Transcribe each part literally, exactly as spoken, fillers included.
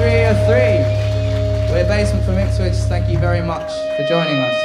three oh three. We're Basement from Ipswich. Thank you very much for joining us.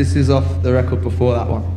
This is off the record before that one.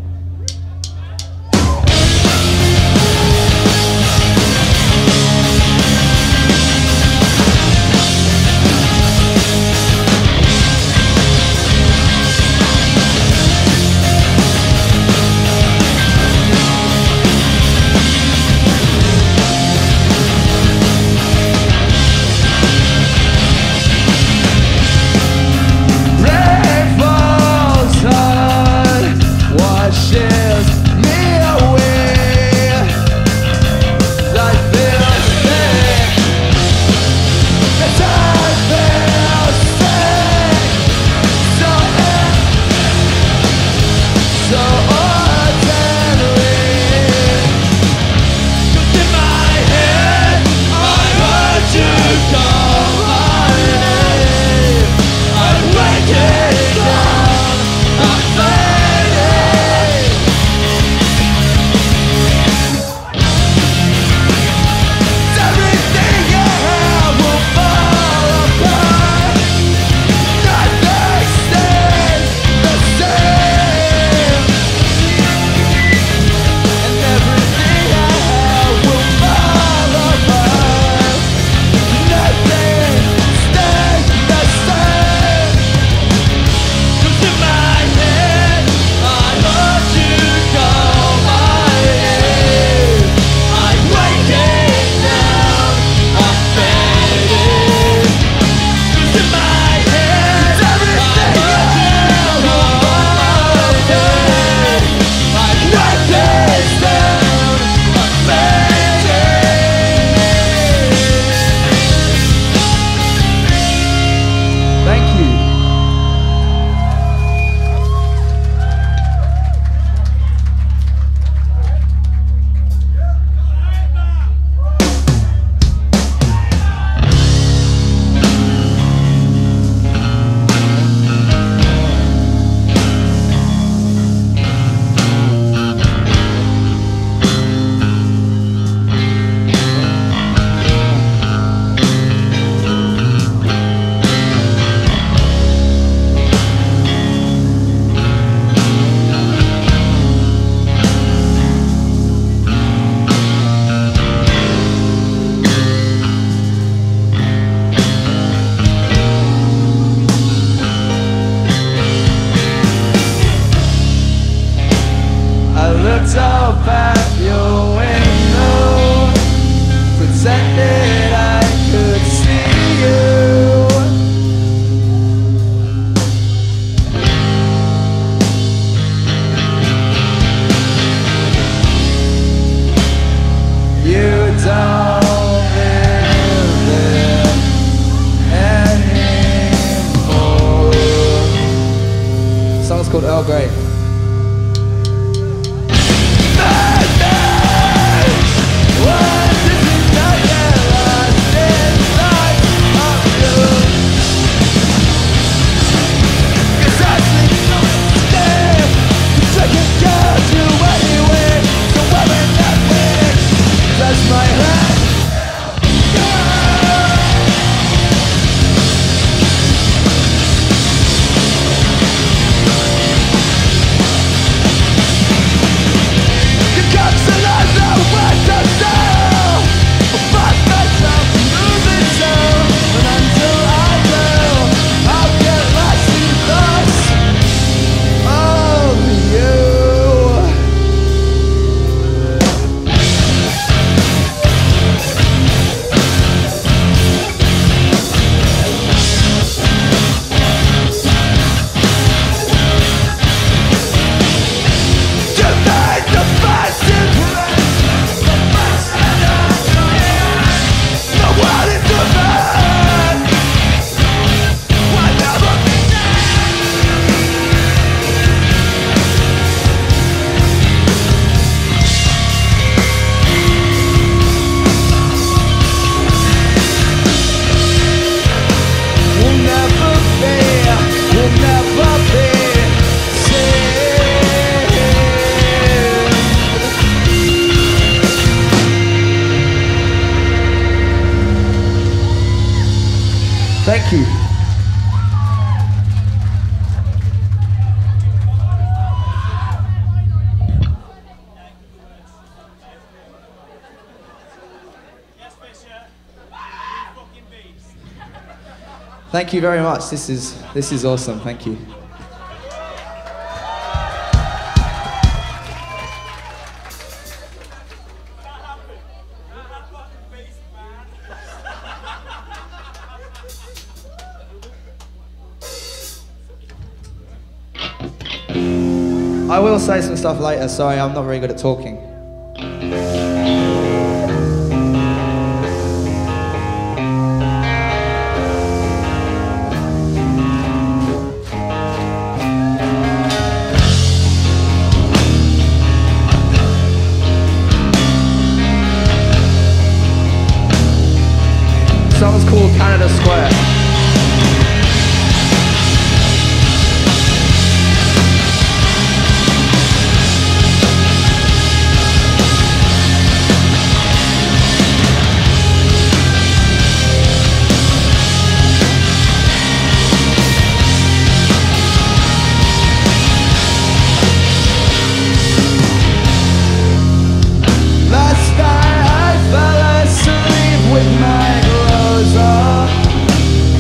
Up at your window, pretended I could see you. You don't live there anymore. The song's called Earl Grey. Thank you. Thank you very much. This is, this is awesome. Thank you. I will say some stuff later. Sorry, I'm not very good at talking. Song's called Canada Square. Last night I fell asleep with my clothes on.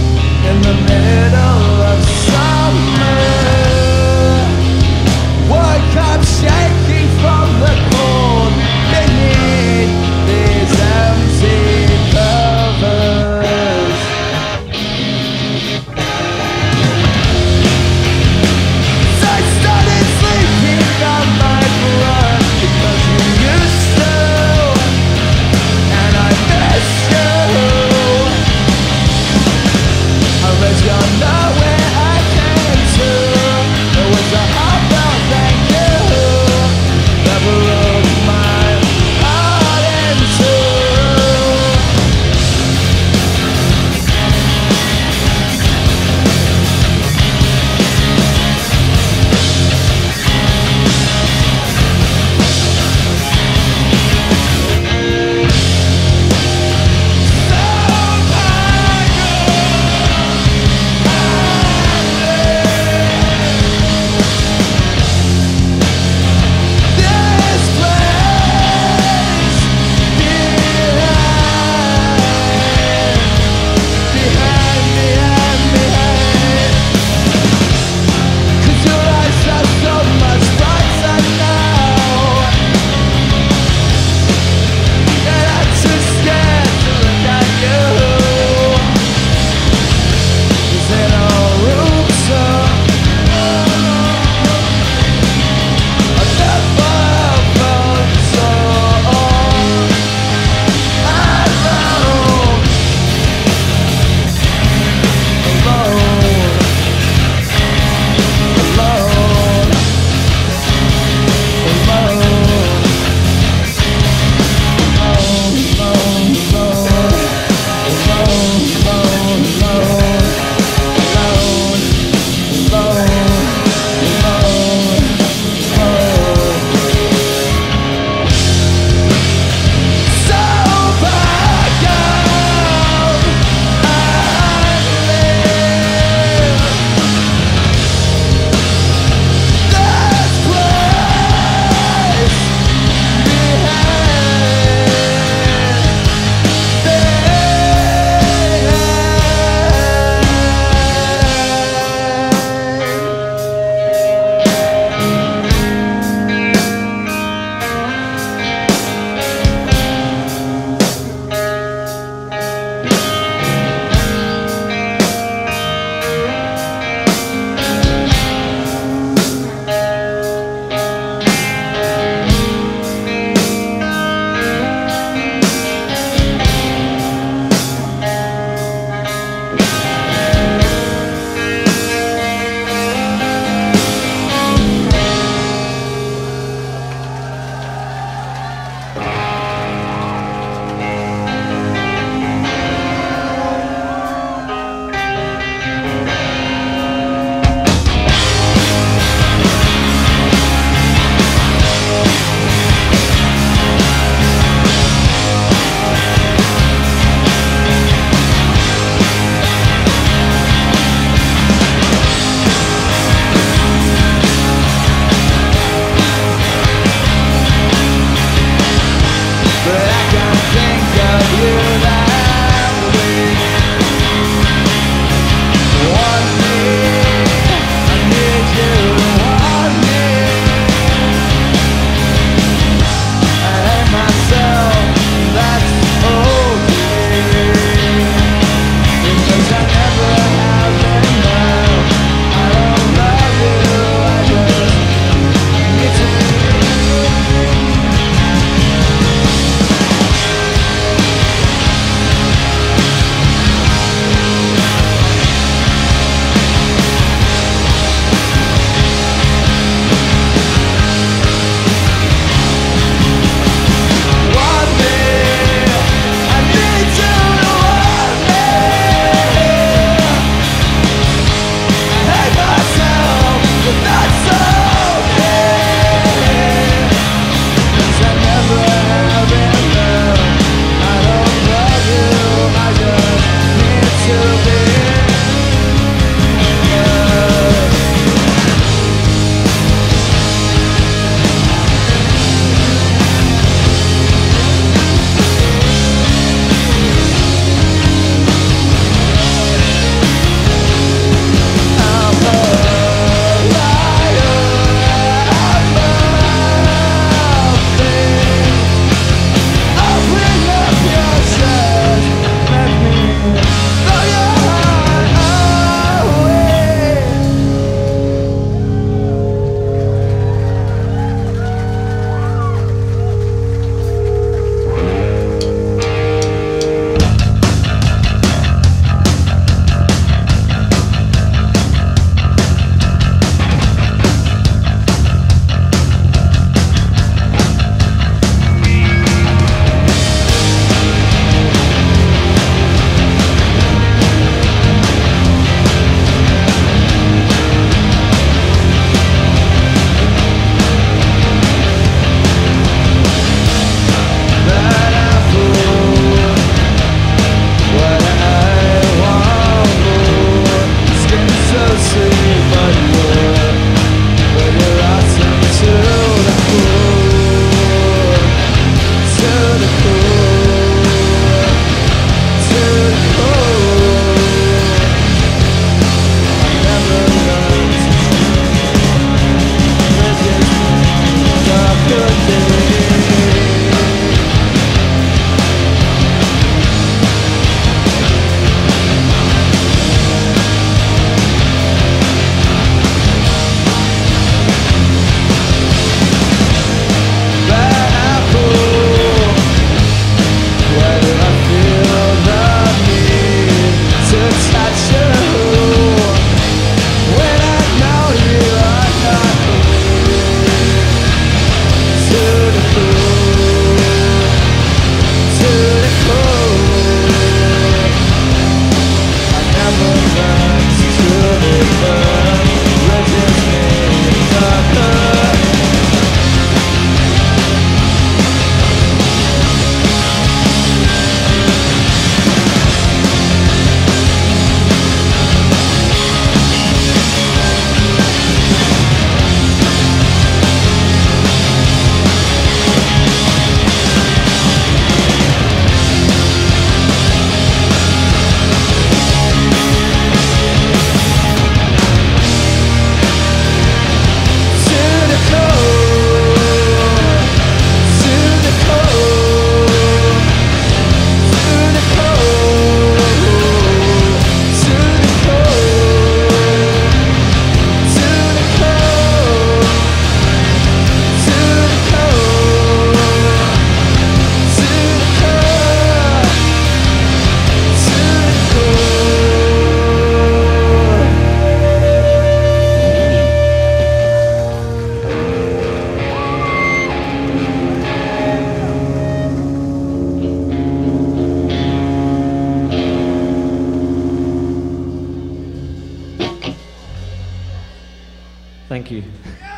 Thank you.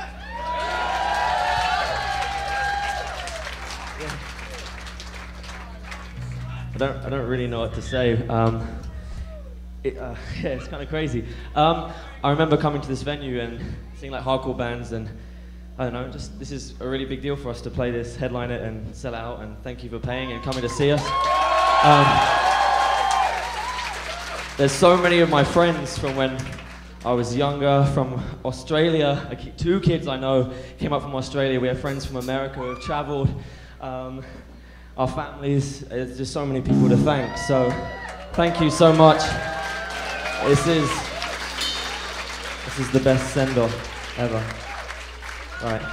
I don't, I don't really know what to say. Um, it, uh, yeah, it's kind of crazy. Um, I remember coming to this venue and seeing like hardcore bands, and I don't know, just this is a really big deal for us to play this, headline it, and sell out. And thank you for paying and coming to see us. Um, there's so many of my friends from when I was younger, from Australia. I keep, two kids I know came up from Australia. We have friends from America who have traveled. Um, our families, there's just so many people to thank. So thank you so much. This is, this is the best send-off ever. Right.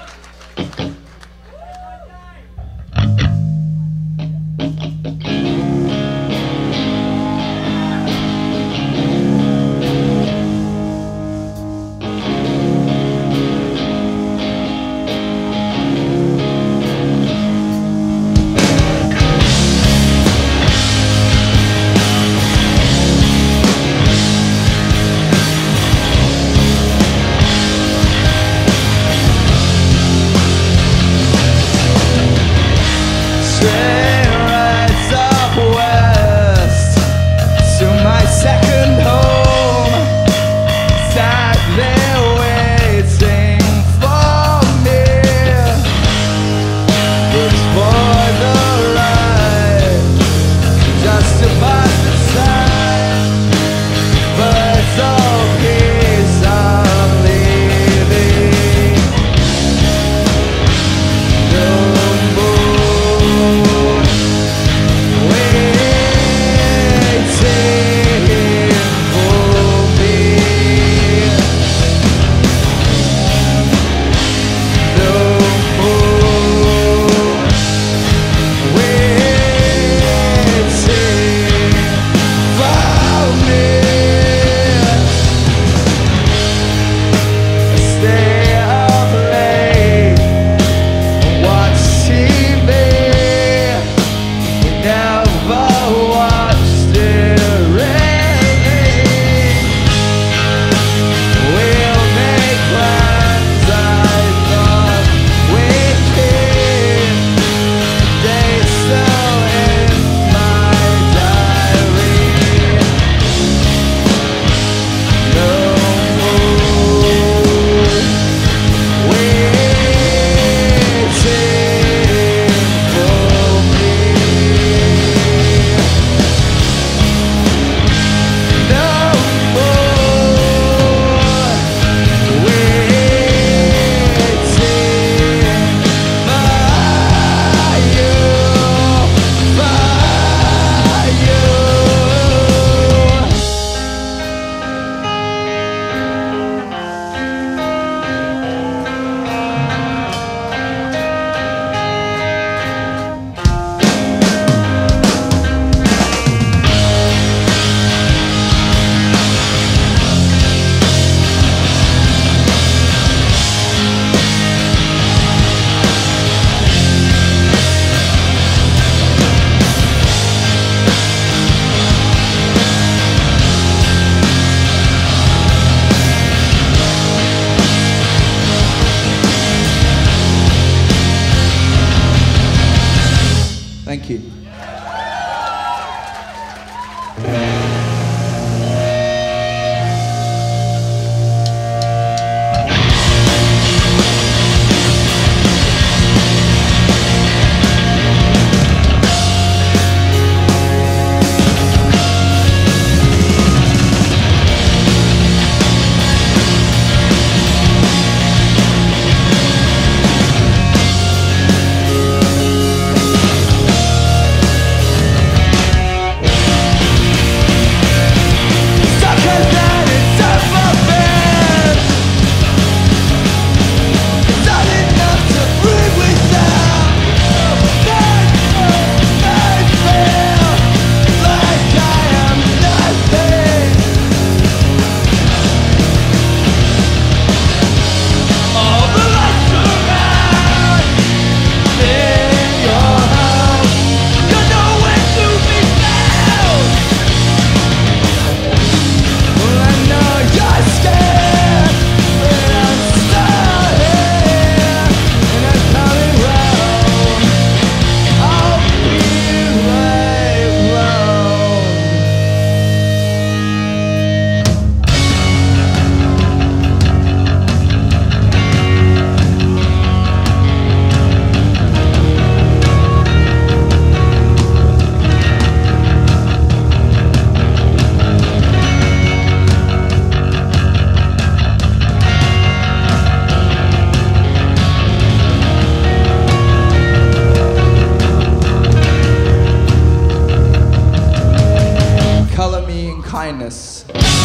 Yes.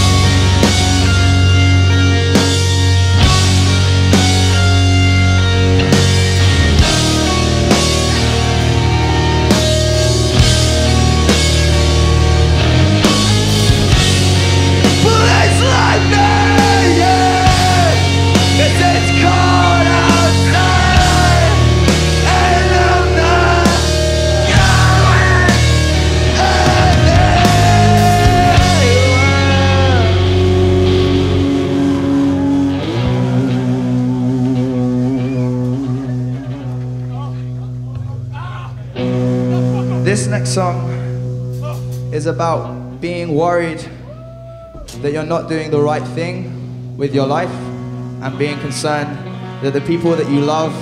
This next song is about being worried that you're not doing the right thing with your life and being concerned that the people that you love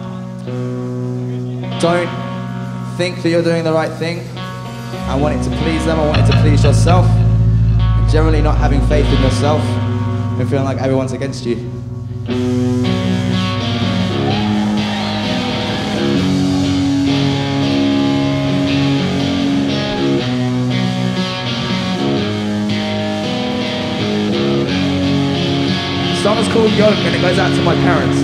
don't think that you're doing the right thing and wanting to please them or wanting to please yourself, and generally not having faith in yourself and feeling like everyone's against you. The song is called Yoke and it goes out to my parents.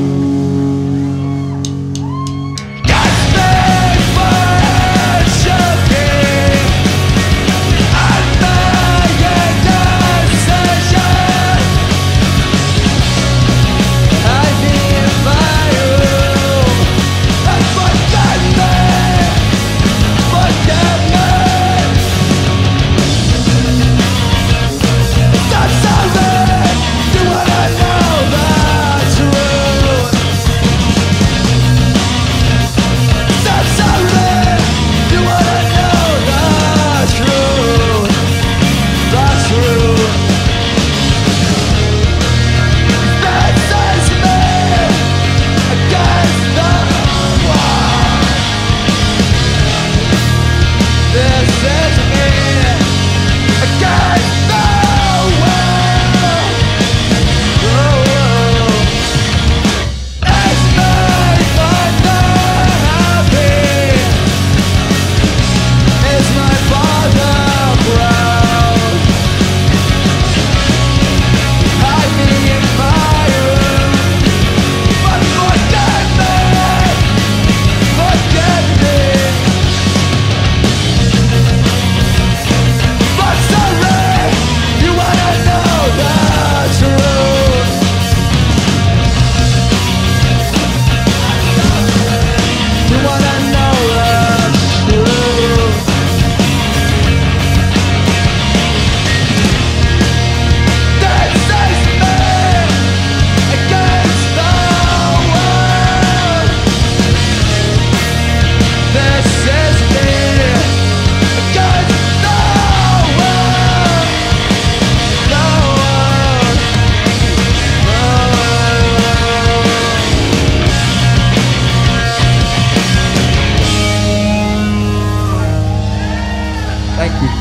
Thank you.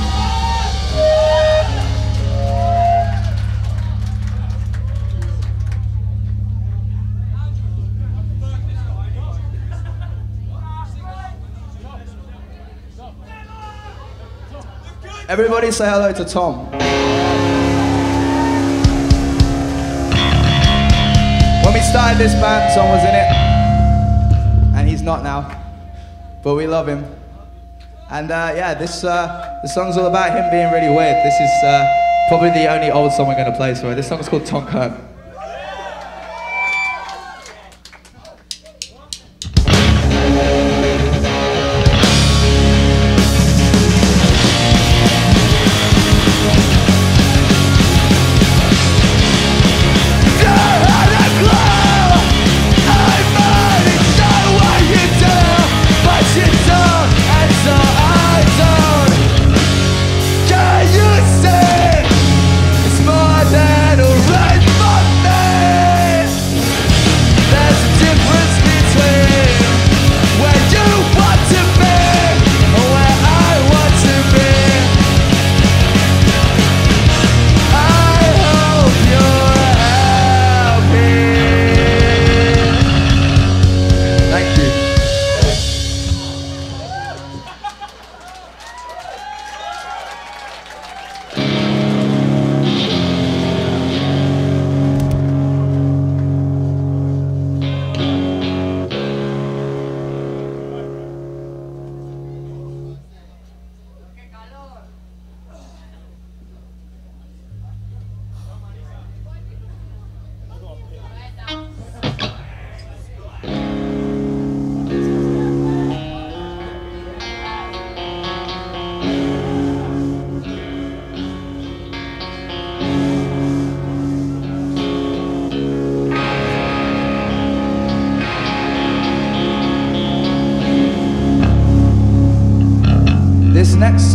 Everybody say hello to Tom. When we started this band, Tom was in it, and he's not now, but we love him. And uh, yeah, this uh, the song's all about him being really weird. This is uh, probably the only old song we're going to play, so this song's called Tonk Hurt. It's more than a red button.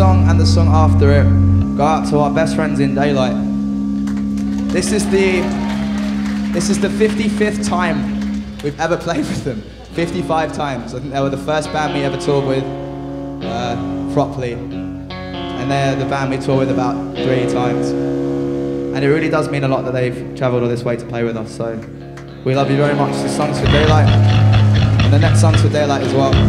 song and the song after it go out to our best friends in Daylight. This is the this is the fifty-fifth time we've ever played with them. fifty-five times. I think they were the first band we ever toured with uh, properly, and they're the band we toured with about three times. And it really does mean a lot that they've travelled all this way to play with us. So we love you very much. This song's for Daylight, and the next song's for Daylight as well.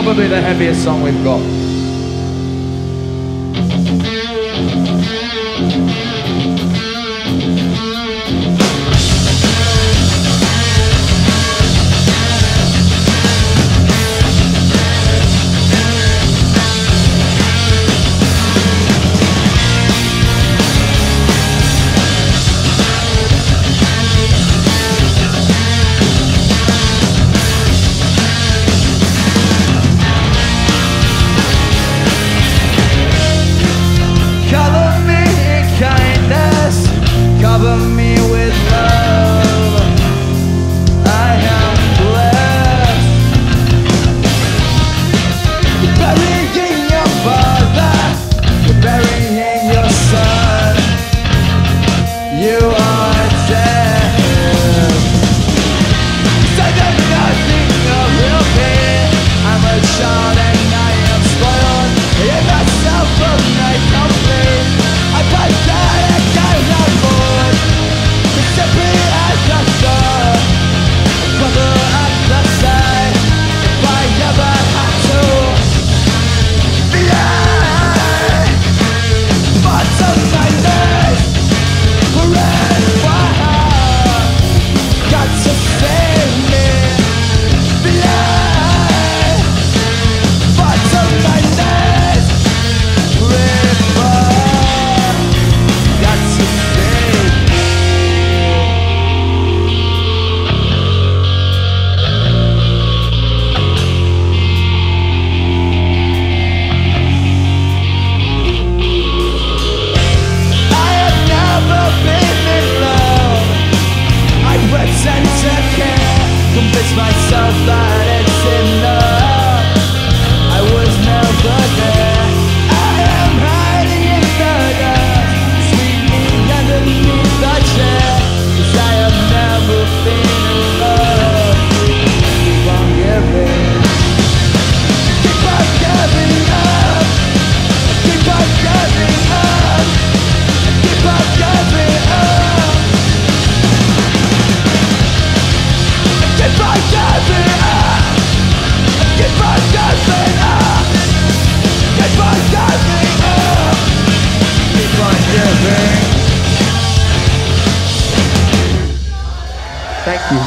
probably the heaviest song we've got. Cover me with love, I am blessed. You're burying your father, you're burying your son, you are dead. So there's nothing of real pain, I'm a child and I am spoiled. In myself of night complete, I fight that I cannot avoid. Simply as I saw, brother at the side, if I ever had to, yeah, parts of my days were red fire, got to save me, yeah, parts of my days were red fire, got to save me. Pretend to care, convince myself that it's enough. I was never there. I am hiding in the dust, sweeping underneath the chair, 'cause I have never been in love. Keep on giving, keep on giving up, keep on giving up, keep on giving up. Keep on giving up, keep on giving up, keep on giving up, keep on giving. Thank you.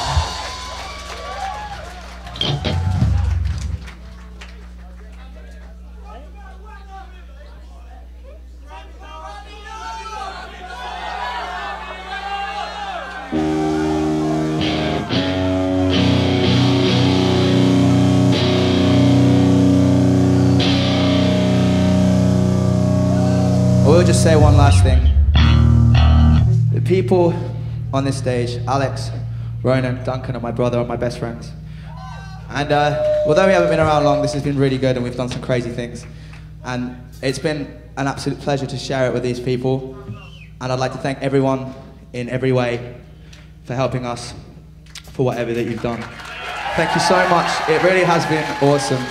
We'll just say one last thing. The people on this stage, Alex, Ronan, Duncan, and my brother are my best friends. And uh, although we haven't been around long, this has been really good and we've done some crazy things. And it's been an absolute pleasure to share it with these people. And I'd like to thank everyone in every way for helping us, for whatever that you've done. Thank you so much. It really has been awesome.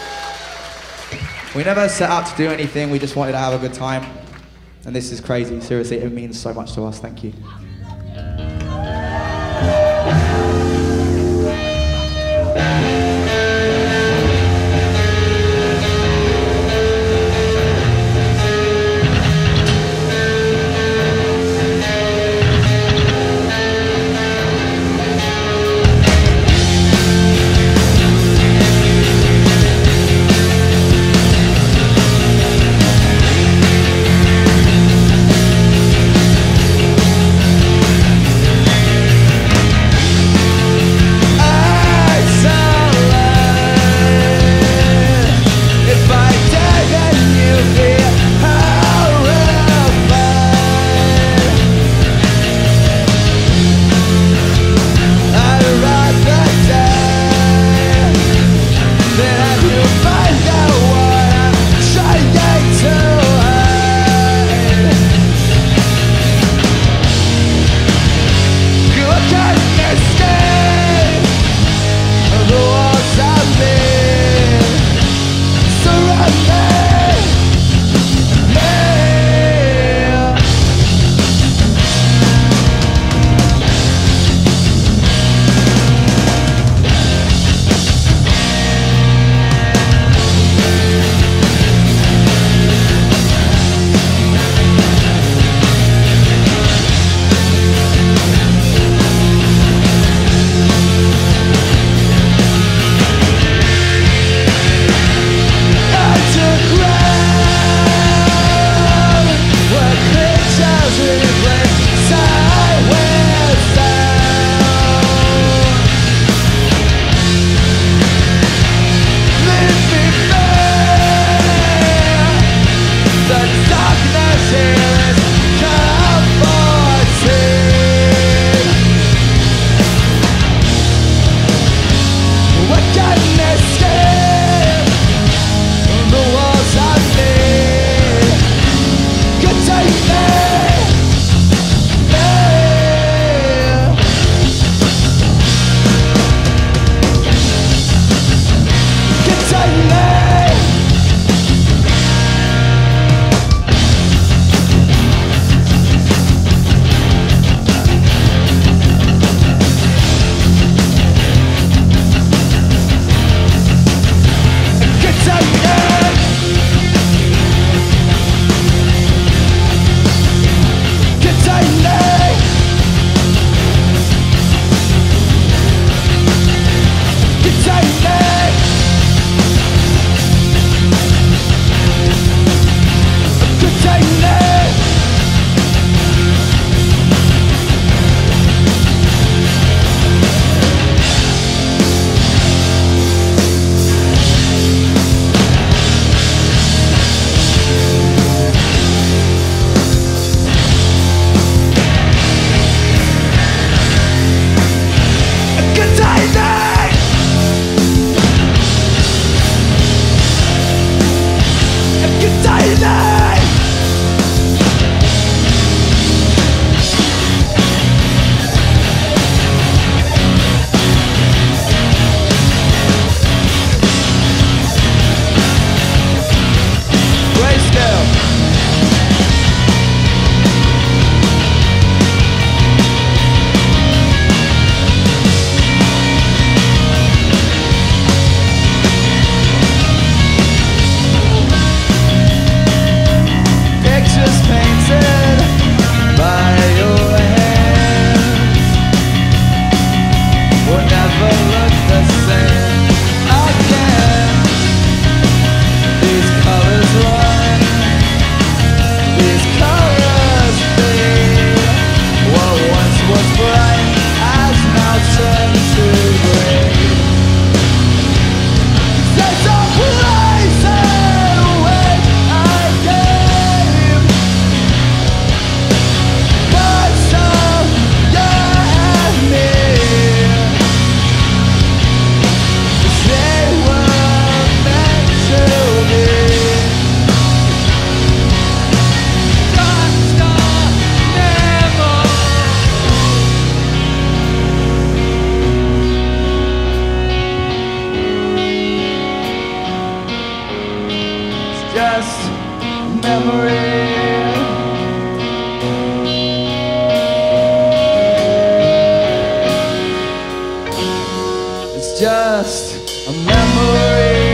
We never set out to do anything, we just wanted to have a good time. And this is crazy, seriously, it means so much to us, thank you. just a memory. It's just a memory.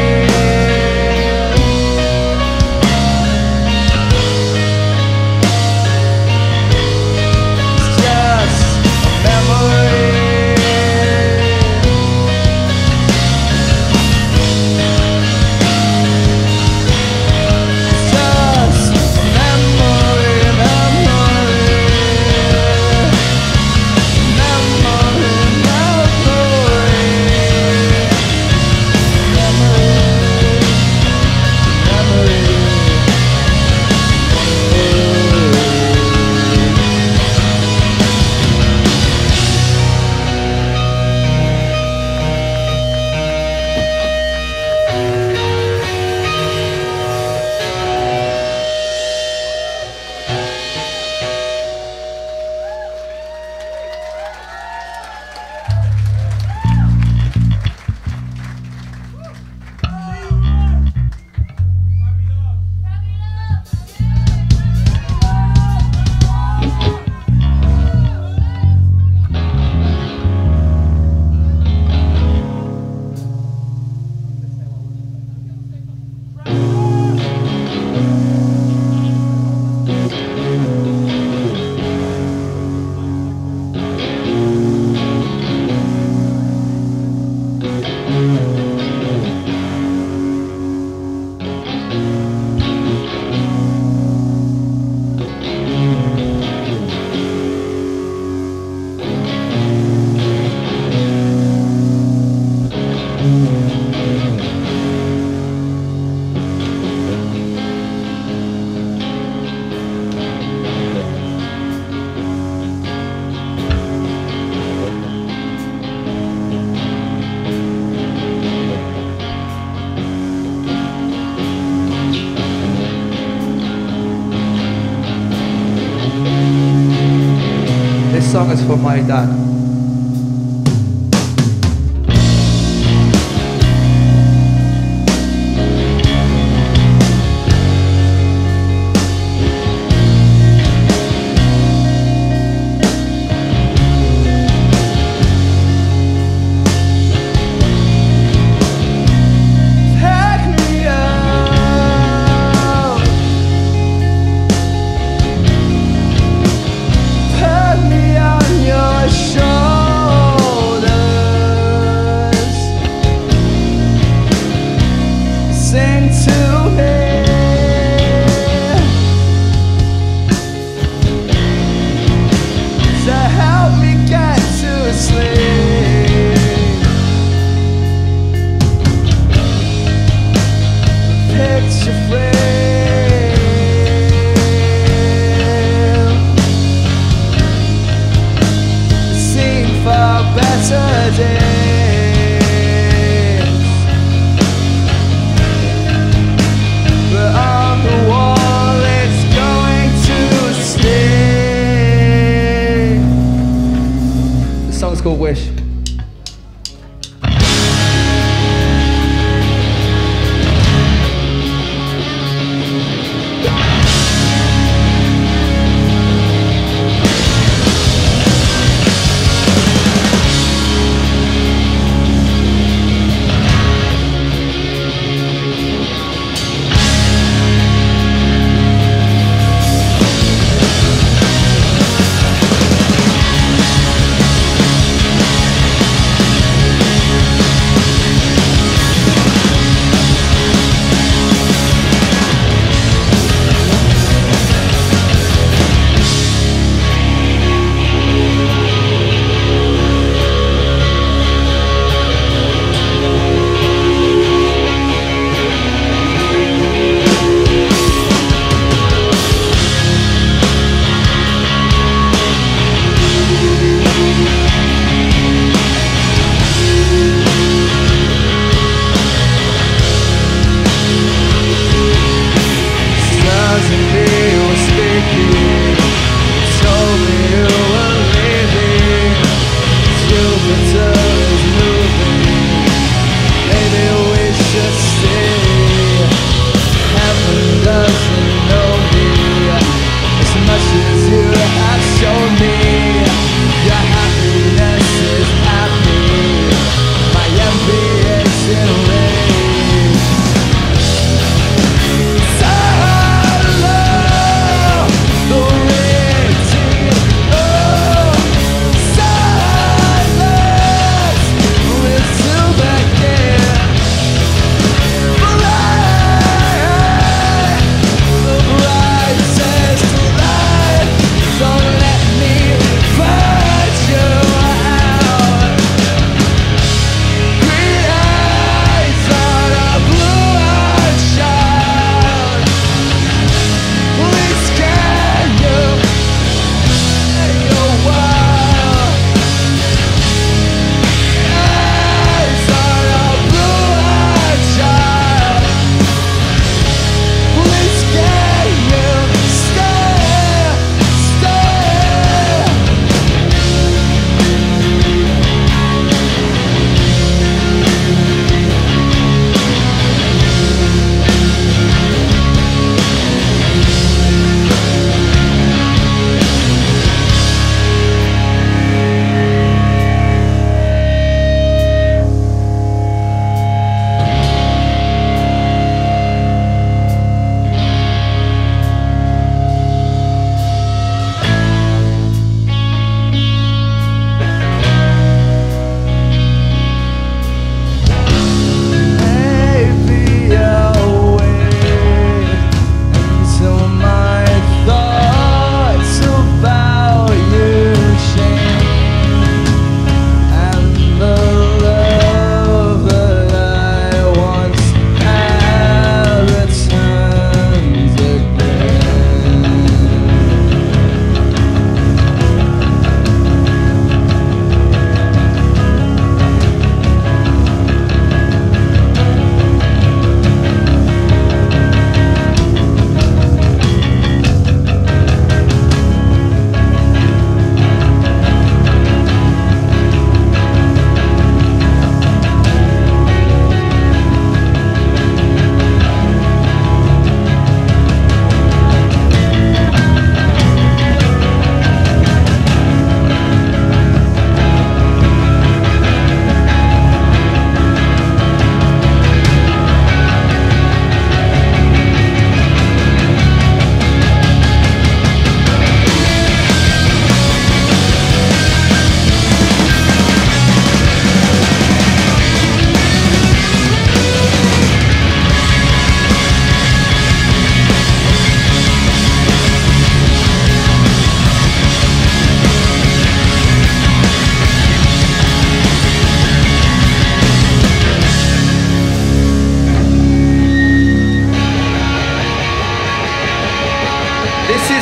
This song is for my dad. Show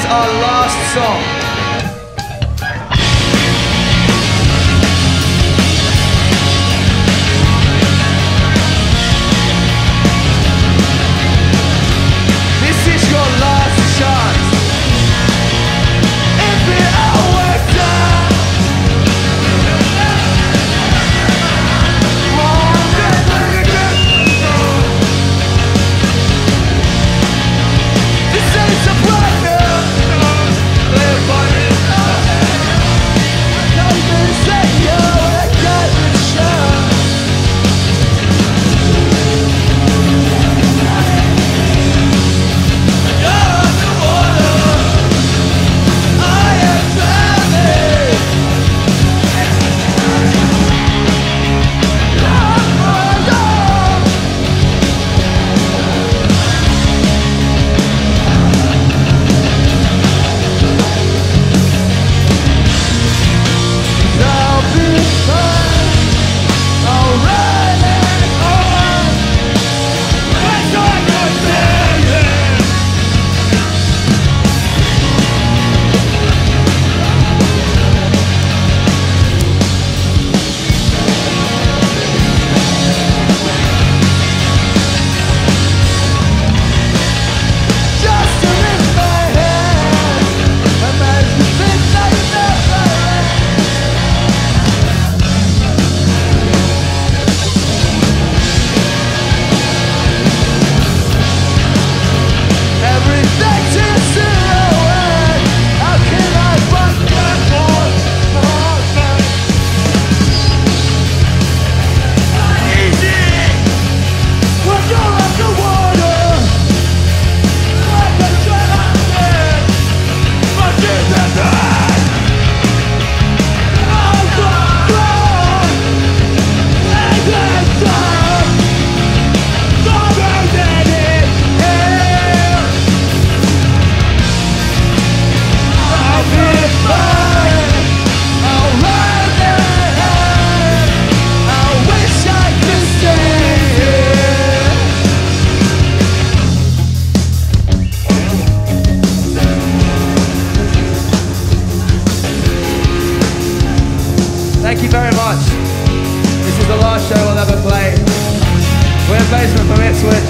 our last song. This is your last chance. If it all works out, this ain't a problem. Live on it. Don't you say you're a good shot. Thank you very much. This is the last show we'll ever play. We're Basement from Ipswich.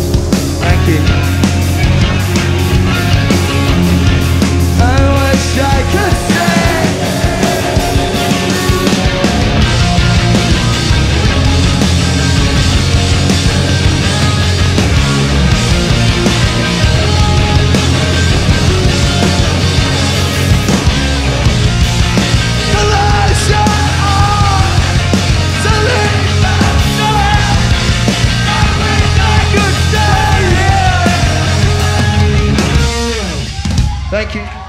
Thank you. I wish I could say thank you.